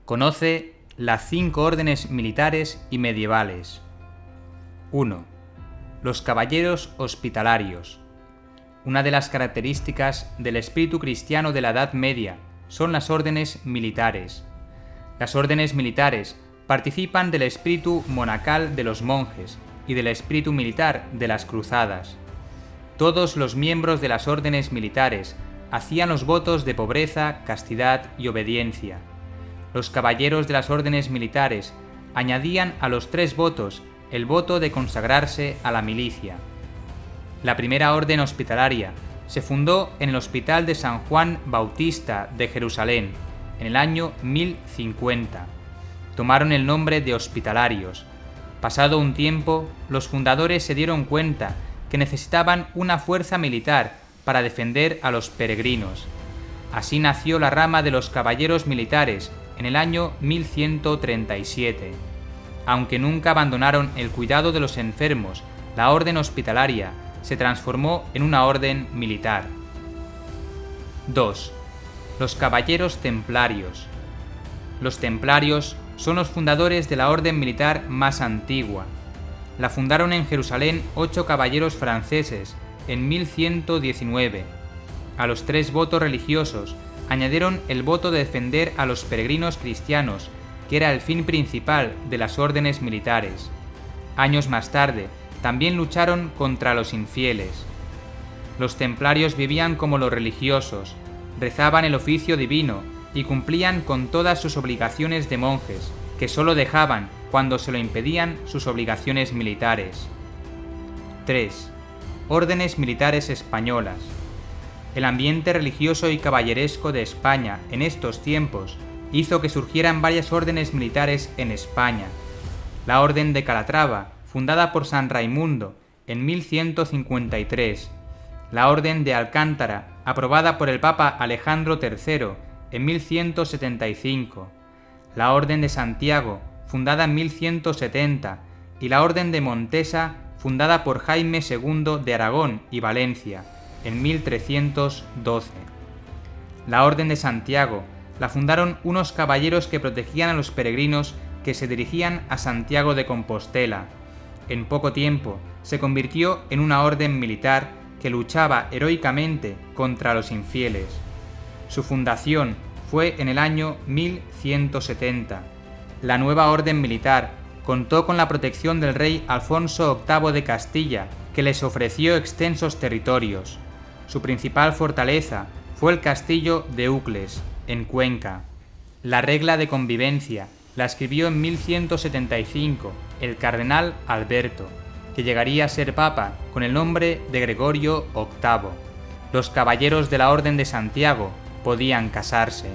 Conoce las 5 órdenes militares y medievales. 1. Los caballeros hospitalarios. Una de las características del espíritu cristiano de la Edad Media son las órdenes militares. Las órdenes militares participan del espíritu monacal de los monjes y del espíritu militar de las cruzadas. Todos los miembros de las órdenes militares hacían los votos de pobreza, castidad y obediencia. Los caballeros de las órdenes militares añadían a los 3 votos el voto de consagrarse a la milicia. La primera orden hospitalaria se fundó en el Hospital de San Juan Bautista de Jerusalén en el año 1050. Tomaron el nombre de hospitalarios. Pasado un tiempo, los fundadores se dieron cuenta que necesitaban una fuerza militar para defender a los peregrinos. Así nació la rama de los caballeros militares en el año 1137. Aunque nunca abandonaron el cuidado de los enfermos, la orden hospitalaria se transformó en una orden militar. 2. Los caballeros templarios. Los templarios son los fundadores de la orden militar más antigua. La fundaron en Jerusalén 8 caballeros franceses en 1119. A los 3 votos religiosos añadieron el voto de defender a los peregrinos cristianos, que era el fin principal de las órdenes militares. Años más tarde, también lucharon contra los infieles. Los templarios vivían como los religiosos, rezaban el oficio divino y cumplían con todas sus obligaciones de monjes, que solo dejaban cuando se lo impedían sus obligaciones militares. 3. Órdenes militares españolas. El ambiente religioso y caballeresco de España en estos tiempos hizo que surgieran varias órdenes militares en España. La Orden de Calatrava, fundada por San Raimundo en 1153. La Orden de Alcántara, aprobada por el Papa Alejandro III en 1175. La Orden de Santiago, fundada en 1170, y la Orden de Montesa, fundada por Jaime II de Aragón y Valencia en 1312. La Orden de Santiago la fundaron unos caballeros que protegían a los peregrinos que se dirigían a Santiago de Compostela. En poco tiempo se convirtió en una orden militar que luchaba heroicamente contra los infieles. Su fundación fue en el año 1170. La nueva orden militar contó con la protección del rey Alfonso VIII de Castilla, que les ofreció extensos territorios. Su principal fortaleza fue el castillo de Ucles, en Cuenca. La regla de convivencia la escribió en 1175 el cardenal Alberto, que llegaría a ser papa con el nombre de Gregorio VIII. Los caballeros de la Orden de Santiago podían casarse.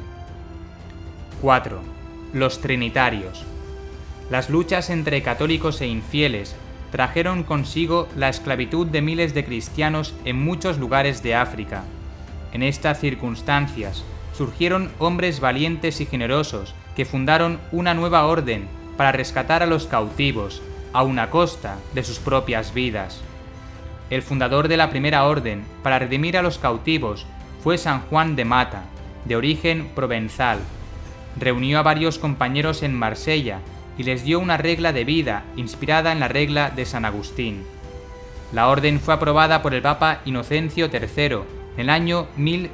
4. Los trinitarios. Las luchas entre católicos e infieles trajeron consigo la esclavitud de miles de cristianos en muchos lugares de África. En estas circunstancias surgieron hombres valientes y generosos que fundaron una nueva orden para rescatar a los cautivos, aun a costa de sus propias vidas. El fundador de la primera orden para redimir a los cautivos fue San Juan de Mata, de origen provenzal. Reunió a varios compañeros en Marsella y les dio una regla de vida inspirada en la regla de San Agustín. La orden fue aprobada por el Papa Inocencio III en el año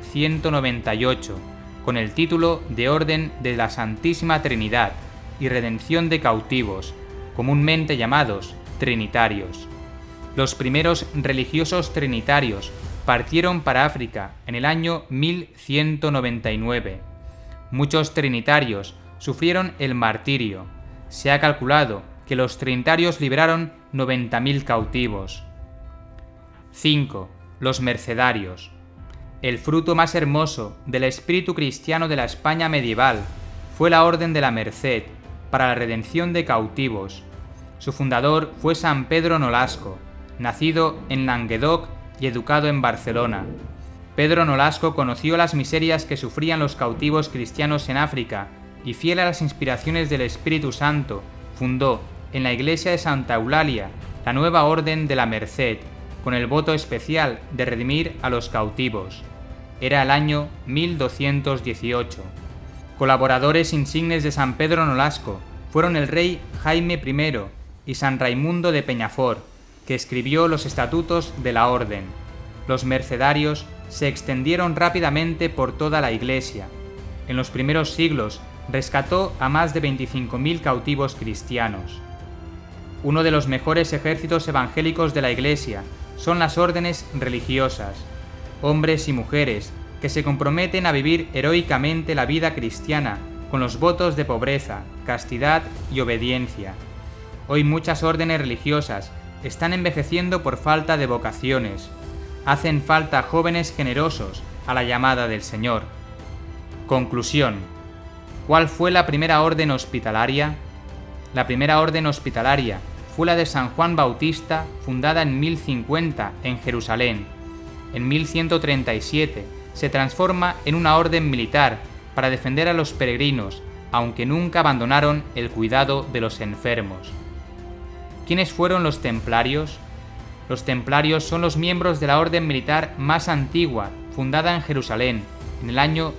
1198, con el título de Orden de la Santísima Trinidad y Redención de Cautivos, comúnmente llamados Trinitarios. Los primeros religiosos trinitarios partieron para África en el año 1199. Muchos trinitarios sufrieron el martirio. Se ha calculado que los trinitarios liberaron 90.000 cautivos. 5. Los mercedarios. El fruto más hermoso del espíritu cristiano de la España medieval fue la Orden de la Merced para la redención de cautivos. Su fundador fue San Pedro Nolasco, nacido en Languedoc y educado en Barcelona. Pedro Nolasco conoció las miserias que sufrían los cautivos cristianos en África y, fiel a las inspiraciones del Espíritu Santo, fundó en la iglesia de Santa Eulalia la nueva Orden de la Merced, con el voto especial de redimir a los cautivos. Era el año 1218. Colaboradores insignes de San Pedro Nolasco fueron el rey Jaime I y San Raimundo de Peñafort, que escribió los estatutos de la orden. Los mercedarios se extendieron rápidamente por toda la Iglesia. En los primeros siglos rescató a más de 25.000 cautivos cristianos. Uno de los mejores ejércitos evangélicos de la Iglesia son las órdenes religiosas, hombres y mujeres que se comprometen a vivir heroicamente la vida cristiana con los votos de pobreza, castidad y obediencia. Hoy muchas órdenes religiosas están envejeciendo por falta de vocaciones. Hacen falta jóvenes generosos a la llamada del Señor. Conclusión. ¿Cuál fue la primera orden hospitalaria? La primera orden hospitalaria fue la de San Juan Bautista, fundada en 1050 en Jerusalén. En 1137 se transforma en una orden militar para defender a los peregrinos, aunque nunca abandonaron el cuidado de los enfermos. ¿Quiénes fueron los templarios? Los templarios son los miembros de la orden militar más antigua, fundada en Jerusalén, en el año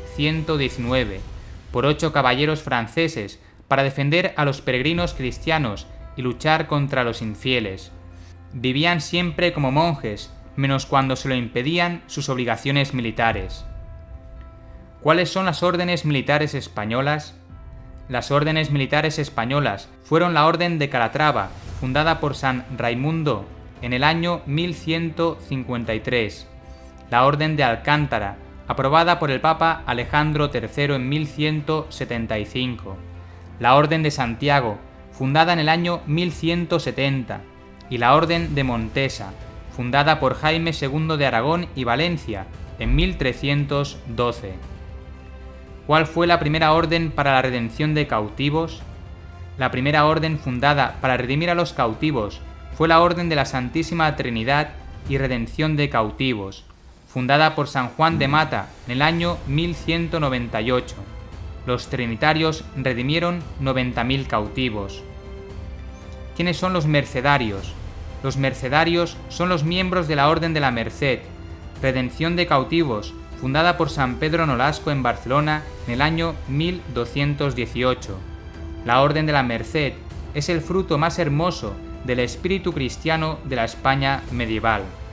1119, por 8 caballeros franceses, para defender a los peregrinos cristianos y luchar contra los infieles. Vivían siempre como monjes, menos cuando se lo impedían sus obligaciones militares. ¿Cuáles son las órdenes militares españolas? Las órdenes militares españolas fueron la Orden de Calatrava, fundada por San Raimundo en el año 1153, la Orden de Alcántara, aprobada por el Papa Alejandro III en 1175, la Orden de Santiago, fundada en el año 1170, y la Orden de Montesa, fundada por Jaime II de Aragón y Valencia en 1312. ¿Cuál fue la primera orden para la redención de cautivos? La primera orden fundada para redimir a los cautivos fue la Orden de la Santísima Trinidad y Redención de Cautivos, fundada por San Juan de Mata en el año 1198. Los trinitarios redimieron 90.000 cautivos. ¿Quiénes son los mercedarios? Los mercedarios son los miembros de la Orden de la Merced, Redención de Cautivos, fundada por San Pedro Nolasco en Barcelona en el año 1218. La Orden de la Merced es el fruto más hermoso del espíritu cristiano de la España medieval.